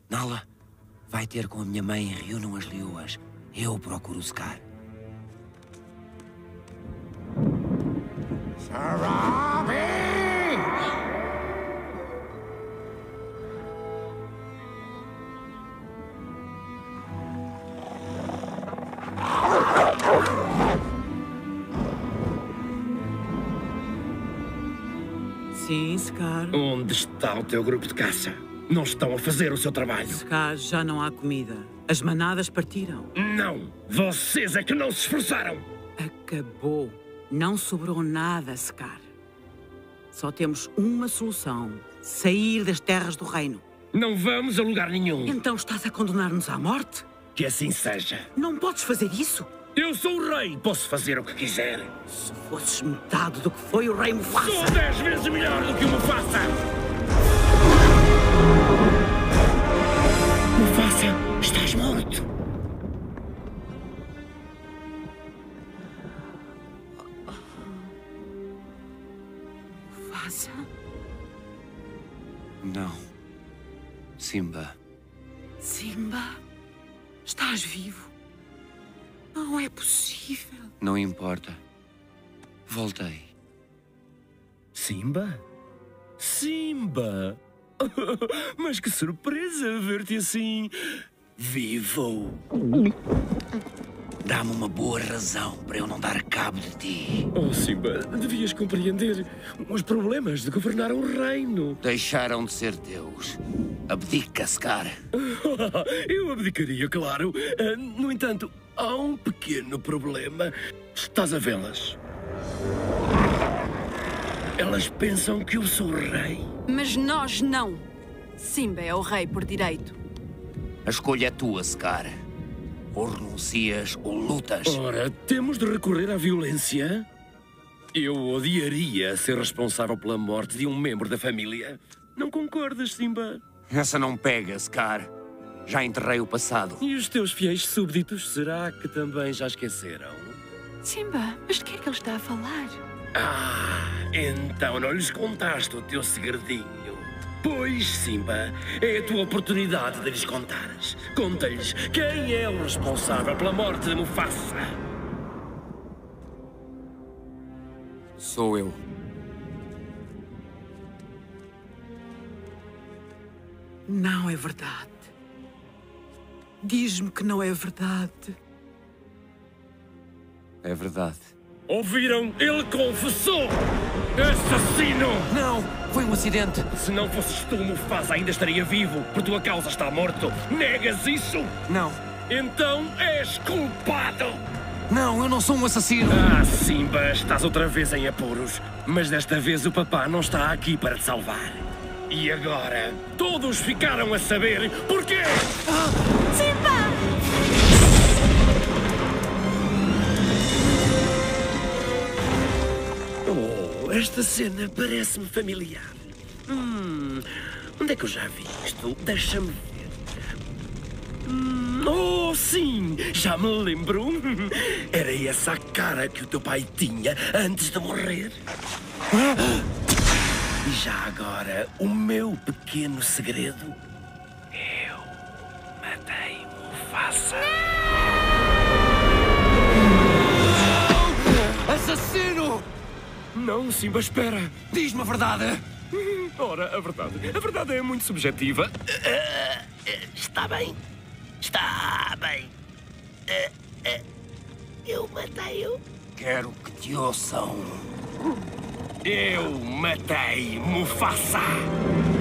Nala, vai ter com a minha mãe e reúnam as leoas. Eu procuro o Scar. Sim, Scar. Onde está o teu grupo de caça? Não estão a fazer o seu trabalho. Scar, já não há comida. As manadas partiram. Não! Vocês é que não se esforçaram! Acabou. Não sobrou nada, Scar. Só temos uma solução. Sair das terras do reino. Não vamos a lugar nenhum. Então estás a condenar-nos à morte? Que assim seja. Não podes fazer isso. Eu sou o rei, posso fazer o que quiser. Se fosses metade do que foi o rei Mufasa. Sou 10 vezes melhor do que o Mufasa! Mufasa, estás morto. Mufasa? Não. Simba. Simba? Estás vivo? Não é possível. Não importa. Voltei. Simba? Simba! Mas que surpresa ver-te assim... vivo! Dá-me uma boa razão para eu não dar cabo de ti. Oh, Simba, devias compreender os problemas de governar um reino. Deixaram de ser Deus. Abdica, Scar. Eu abdicaria, claro. No entanto, há um pequeno problema. Estás a vê-las? Elas pensam que eu sou o rei. Mas nós não. Simba é o rei por direito. A escolha é tua, Scar. Ou renuncias ou lutas. Ora, temos de recorrer à violência? Eu odiaria ser responsável pela morte de um membro da família. Não concordas, Simba? Essa não pega, Scar. Já enterrei o passado. E os teus fiéis súbditos, será que também já esqueceram? Simba, mas de que é que ele está a falar? Ah, então não lhes contaste o teu segredinho. Pois, Simba, é a tua oportunidade de lhes contares. Conta-lhes quem é o responsável pela morte de Mufasa. Sou eu. Não é verdade. Diz-me que não é verdade. É verdade. Ouviram? Ele confessou! Assassino! Não! Foi um acidente! Se não fosses tu, Mufasa ainda estaria vivo. Por tua causa está morto. Negas isso? Não! Então és culpado! Não, eu não sou um assassino! Ah, Simba, estás outra vez em apuros. Mas desta vez o papá não está aqui para te salvar. E agora, todos ficaram a saber porquê! Simba! Oh, esta cena parece-me familiar. Onde é que eu já vi isto? Deixa-me ver. Oh, sim! Já me lembro. Era essa a cara que o teu pai tinha antes de morrer. E já agora, o meu pequeno segredo. Eu matei Mufasa. Assassino! Não, Simba, espera. Diz-me a verdade! Ora, a verdade é muito subjetiva. Está bem. Está bem. Eu matei-o. Quero que te ouçam. Eu matei Mufasa.